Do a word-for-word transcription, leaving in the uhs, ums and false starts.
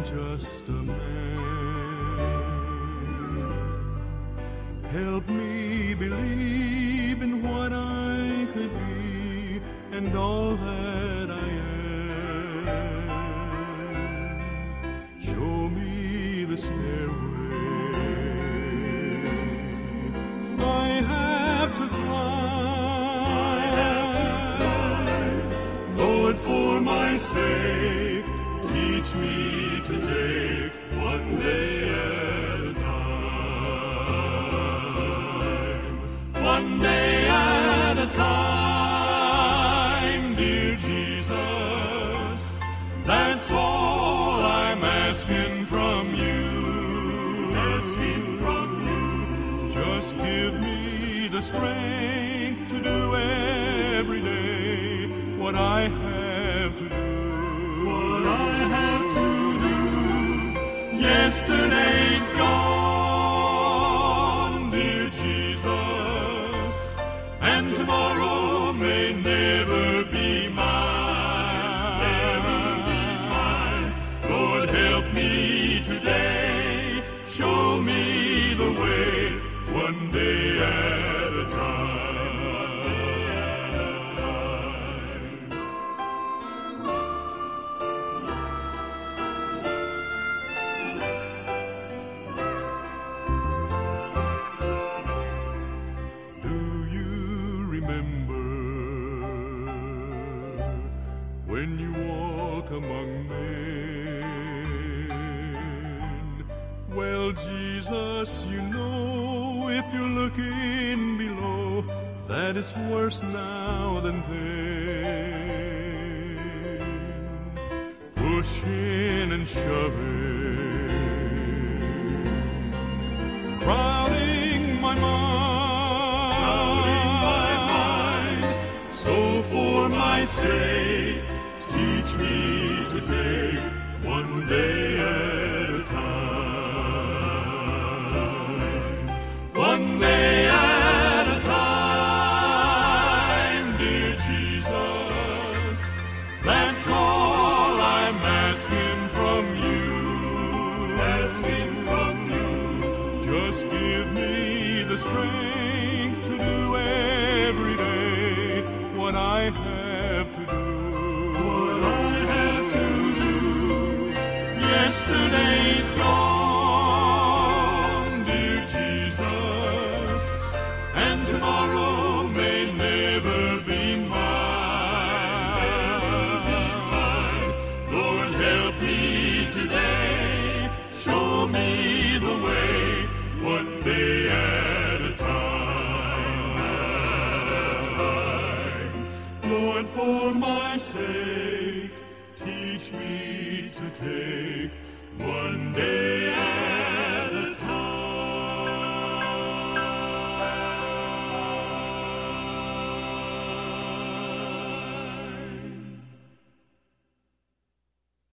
just a man. Help me believe in what I could be and all that I am. Show me the stairway I have to climb. Lord, for my sake, teach me to take one day at a time. One day at a time, dear Jesus. That's all I'm asking from you. Asking from you. Just give me the strength to do every day what I have to do. What I have to do. Yesterday's gone, dear Jesus, and tomorrow may never be mine. Never be mine. Lord, help me today. Show me the way, one day at a time. When you walk among men, well, Jesus, you know, if you're looking below, that it's worse now than then. Pushing and shoving, crowding my mind, crowding my mind. So for my sake, teach me to take one day at a time. One day at a time, dear Jesus. That's all I'm asking from you. Asking from you. Just give me the strength to do every day what I have to do. Yesterday's gone, dear Jesus, and tomorrow may never be mine. Lord, help me today. Show me the way, one day at a time. At a time. Lord, for my sake, teach me to take